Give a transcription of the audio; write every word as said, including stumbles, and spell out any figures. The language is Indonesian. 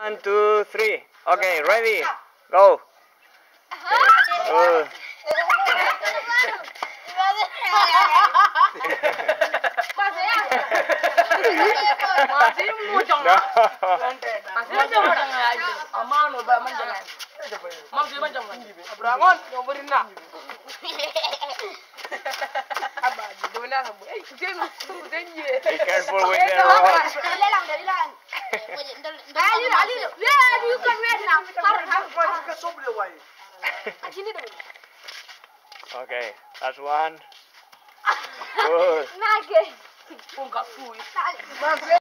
One, two, three. Okay, ready. Go. Uh. Masih mau jangan. Masih macam macam aja. Aman, ubah macam. Masih macam macam. Abrangon, ngobrolin nak. Abah, dua nak. Eh, jangan, jangan. Be careful with the rod. Dali lang, dali lang. Ali, ali. Yeah, you can wait now. Okay, that's one. Good. Nage. Pun kat suih.